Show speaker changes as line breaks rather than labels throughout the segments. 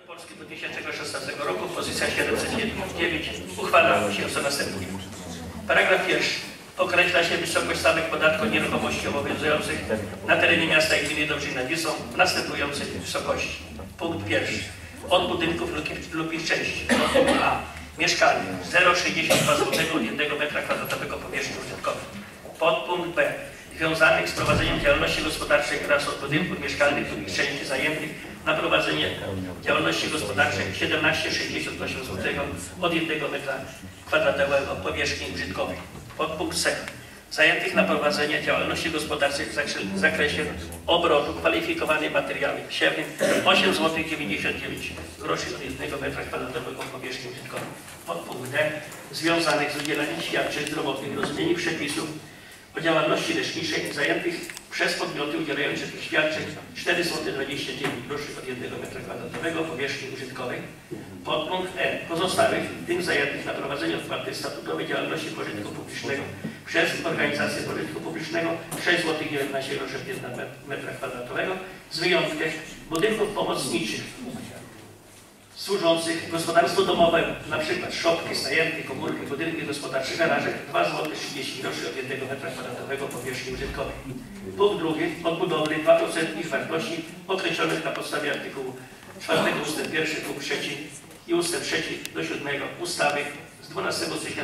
Polski 2016 roku, pozycja 709, uchwala się co następuje. Paragraf pierwszy. Określa się wysokość stawek podatku od nieruchomości obowiązujących na terenie miasta i gminy Dobrzyna-Wisła w następującej wysokości. Punkt pierwszy. Od budynków lub ich części. Punkt A. Mieszkanie 0,62 zł od 1 m² powierzchni użytkowej. Podpunkt B. Związanych z prowadzeniem działalności gospodarczej wraz od budynków mieszkalnych lub ich części zajętych na prowadzenie działalności gospodarczej 17,68 zł od 1 m² powierzchni użytkowej. Podpunkt C. Zajętych na prowadzenie działalności gospodarczej w zakresie obrotu kwalifikowanych materiałów siewnych 8,99 zł od 1 m² powierzchni użytkowej. Podpunkt D. Związanych z udzielaniem świadczeń zdrowotnych w rozumieniu przepisów o działalności leczniczej zajętych przez podmioty udzielające tych świadczeń 4,29 zł od 1 m² powierzchni użytkowej. Podpunkt E. Pozostałych, tym zajętych na prowadzenie otwartej statutowej działalności pożytku publicznego przez organizację pożytku publicznego 6,19 zł od 1 m² z wyjątkiem budynków pomocniczych służących gospodarstwu domowemu, np. szopki, stajenki, komórki, budynki gospodarcze, garaże 2,30 zł od 1 m² powierzchni użytkowej. Punkt drugi. Od budowli 2% ich wartości określonych na podstawie artykułu 4 ust. 1 punkt 3 i ust. 3 do 7 ustawy z 12 stycznia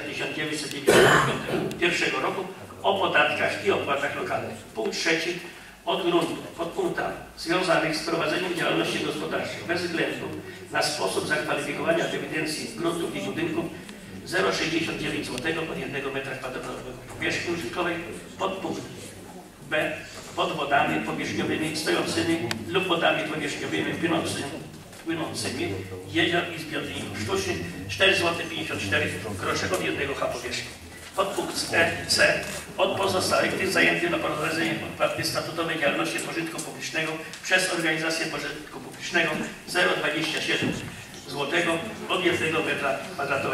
1991 roku o podatkach i opłatach lokalnych. Punkt trzeci. Od gruntów, podpunkt A, związanych z prowadzeniem działalności gospodarczej bez względu na sposób zakwalifikowania do ewidencji gruntów i budynków 0,69 zł od 1 m² powierzchni użytkowej. Podpunkt B, pod wodami powierzchniowymi stojącymi lub wodami powierzchniowymi płynącymi jezior i zbiorników sztucznych 4,54 zł od 1 ha powierzchni. Podpunkt C. Od pozostałych, tych zajętych na prowadzenie otwartej statutowej działalności pożytku publicznego przez organizację pożytku publicznego 0,27 zł od 1 m².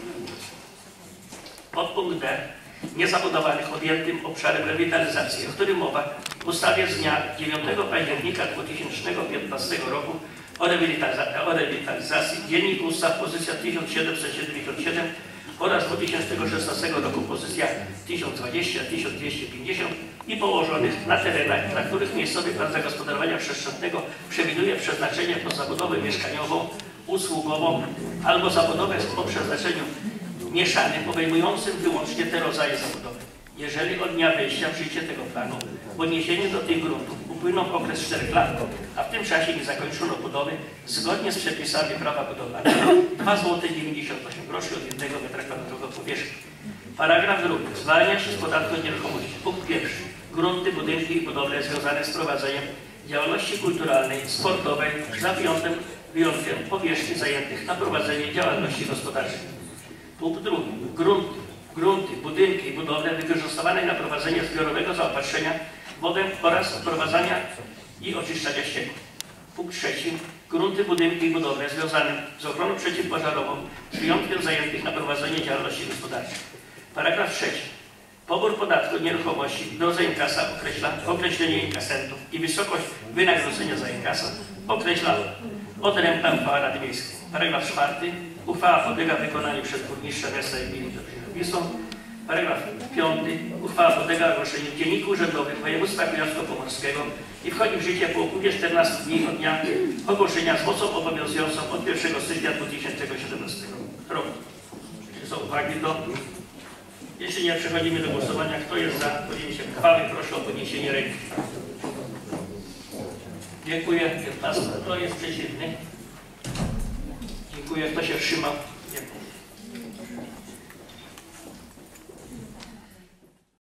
Podpunkt D. Niezabudowanych objętym obszarem rewitalizacji, o którym mowa w ustawie z dnia 9 października 2015 roku o rewitalizacji, Dziennik Ustaw, pozycja 1777 oraz 2016 roku pozycja 1020, 1250 i położonych na terenach, na których miejscowy plan zagospodarowania przestrzennego przewiduje przeznaczenie pod zabudowę mieszkaniową, usługową albo zabudowę o przeznaczeniu mieszanym, obejmującym wyłącznie te rodzaje zabudowy. Jeżeli od dnia wejścia w życie tego planu w odniesieniu do tych gruntów upłynął okres 4 lat, a w tym czasie nie zakończono budowy zgodnie z przepisami prawa budowlanego 2,98 zł od 1 m² powierzchni. Paragraf drugi. Zwalnia się z podatku od nieruchomości. Punkt pierwszy. Grunty, budynki i budowle związane z prowadzeniem działalności kulturalnej, sportowej za wyjątkiem powierzchni zajętych na prowadzenie działalności gospodarczej. Punkt drugi. Grunty, budynki i budowle wykorzystywane na prowadzenie zbiorowego zaopatrzenia wodę oraz odprowadzania i oczyszczania ścieków. Punkt trzeci. Grunty, budynki i budowle związane z ochroną przeciwpożarową z wyjątkiem zajętych na prowadzenie działalności gospodarczej. Paragraf trzeci. Pobór podatku od nieruchomości w drodze inkasa określa określenie inkasentów i wysokość wynagrodzenia za inkasa określa odrębna uchwała Rady Miejskiej. Paragraf czwarty. Uchwała podlega wykonaniu przez burmistrza miasta i gminy Dobrzyna-Wisła. Paragraf 5. Uchwała podlega ogłoszeniu w Dzienniku Urzędowym Województwa Kujawsko-Pomorskiego i wchodzi w życie po upływie 14 dni od dnia ogłoszenia z mocą obowiązującą od 1 stycznia 2017 roku. Czy są uwagi do? Jeśli nie, przechodzimy do głosowania. Kto jest za podjęciem uchwały? Proszę o podniesienie ręki. Dziękuję. 15. Kto jest przeciwny? Dziękuję. Kto się wstrzymał? Dziękuję.